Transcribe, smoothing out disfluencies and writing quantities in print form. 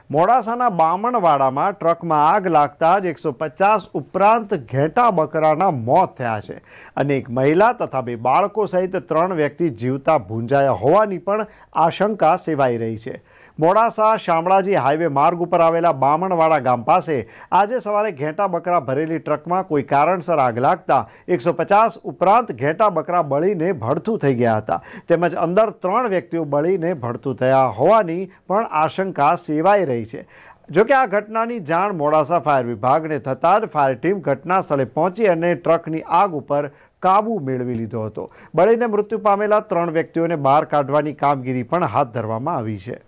મોડાસાના બામણવાડામાં ટ્રકમાં આગ લાગતા જ 150 ઉપરાંત ઘેટા બકરાના મોત થયા છે। અનેક મહિલા તથા 2 બાળકો સહિત 3 વ્યક્તિ જીવતા ભૂંજાયા હોવાની પણ આશંકા સેવાઈ રહી છે। મોડાસા શામળાજી હાઈવે માર્ગ ઉપર આવેલા બામણવાડા ગામ પાસે આજે સવારે ઘેટા બકરા ભરેલી ટ્રકમાં કોઈ કારણસર આગ લાગતા 150 ઉપરાંત ઘેટા બકરા બળીને ભડથું થઈ ગયા હતા। તેમજ અંદર 3 વ્યક્તિઓ બળીને ભડથું થયા હોવાની પણ આશંકા સેવાઈ રહી છે। જોકે આ ઘટનાની જાણ મોડાસા ફાયર વિભાગને થતાં જ ફાયર ટીમ ઘટના સ્થળે પહોંચી અને ટ્રકની આગ ઉપર કાબુ મેળવી લીધો હતો। બળીને મૃત્યુ પામેલા 3 વ્યક્તિઓને બહાર કાઢવાની કામગીરી પણ હાથ ધરવામાં આવી છે।